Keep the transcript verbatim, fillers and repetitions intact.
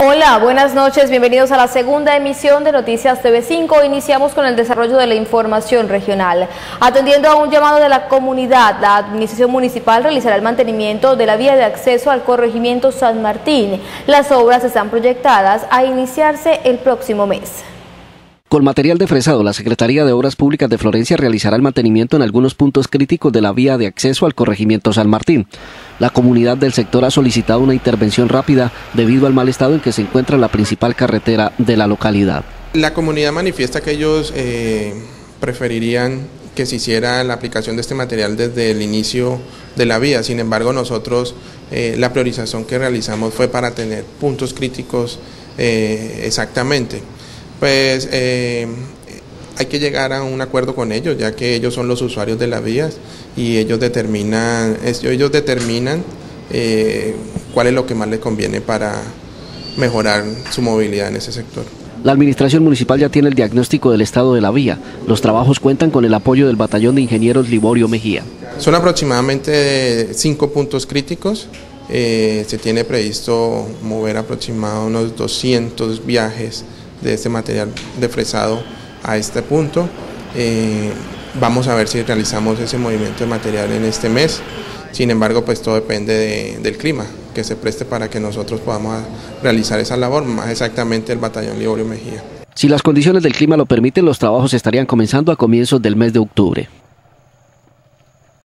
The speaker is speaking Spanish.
Hola, buenas noches, bienvenidos a la segunda emisión de Noticias T V cinco. Iniciamos con el desarrollo de la información regional. Atendiendo a un llamado de la comunidad, la Administración Municipal realizará el mantenimiento de la vía de acceso al corregimiento San Martín. Las obras están proyectadas a iniciarse el próximo mes. Con material de fresado, la Secretaría de Obras Públicas de Florencia realizará el mantenimiento en algunos puntos críticos de la vía de acceso al corregimiento San Martín. La comunidad del sector ha solicitado una intervención rápida debido al mal estado en que se encuentra la principal carretera de la localidad. La comunidad manifiesta que ellos eh, preferirían que se hiciera la aplicación de este material desde el inicio de la vía. Sin embargo, nosotros eh, la priorización que realizamos fue para tener puntos críticos eh, exactamente. Pues eh, hay que llegar a un acuerdo con ellos, ya que ellos son los usuarios de las vías y ellos determinan, ellos determinan eh, cuál es lo que más les conviene para mejorar su movilidad en ese sector. La administración municipal ya tiene el diagnóstico del estado de la vía. Los trabajos cuentan con el apoyo del Batallón de Ingenieros Liborio Mejía. Son aproximadamente cinco puntos críticos. Eh, se tiene previsto mover aproximadamente unos doscientos viajes de este material de fresado a este punto. Eh, vamos a ver si realizamos ese movimiento de material en este mes. Sin embargo, pues todo depende de, del clima que se preste para que nosotros podamos realizar esa labor, más exactamente el Batallón Liborio Mejía. Si las condiciones del clima lo permiten, los trabajos estarían comenzando a comienzos del mes de octubre.